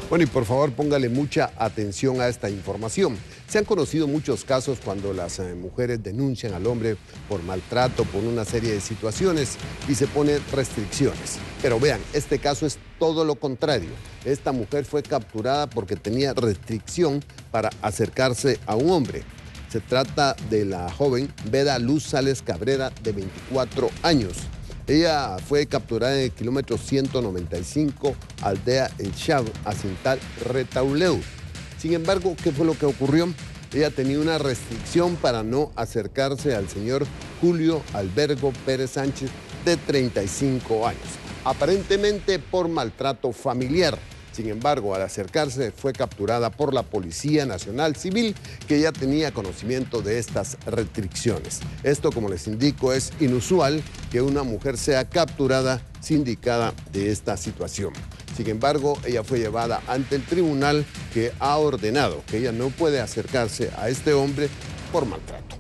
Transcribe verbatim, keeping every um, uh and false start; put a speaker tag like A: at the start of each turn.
A: Bueno, y por favor póngale mucha atención a esta información. Se han conocido muchos casos cuando las eh, mujeres denuncian al hombre por maltrato, por una serie de situaciones y se ponen restricciones. Pero vean, este caso es todo lo contrario. Esta mujer fue capturada porque tenía restricción para acercarse a un hombre. Se trata de la joven Beda Luz Sales Cabrera, de veinticuatro años. Ella fue capturada en el kilómetro ciento noventa y cinco, aldea El Chab, Acintal, Retauleu. Sin embargo, ¿qué fue lo que ocurrió? Ella tenía una restricción para no acercarse al señor Julio Albergo Pérez Sánchez, de treinta y cinco años, aparentemente por maltrato familiar. Sin embargo, al acercarse fue capturada por la Policía Nacional Civil, que ya tenía conocimiento de estas restricciones. Esto, como les indico, es inusual que una mujer sea capturada sindicada de esta situación. Sin embargo, ella fue llevada ante el tribunal, que ha ordenado que ella no puede acercarse a este hombre por maltrato.